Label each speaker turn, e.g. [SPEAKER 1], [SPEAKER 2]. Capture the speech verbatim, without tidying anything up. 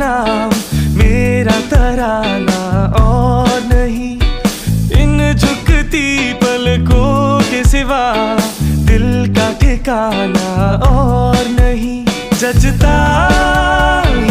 [SPEAKER 1] नाम मेरा तराना और नहीं। इन झुकती पलकों के सिवा दिल का ठिकाना और नहीं। जजता